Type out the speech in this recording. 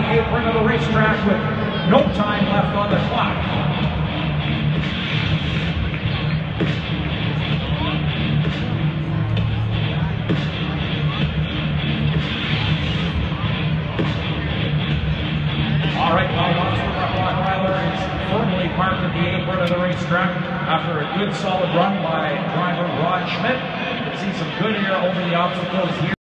apron of the racetrack with no time left on the clock. All right, well, Monster Rottweiler is firmly parked at the apron of the racetrack after a good solid run by driver Rod Schmidt. You can see some good air over the obstacles here.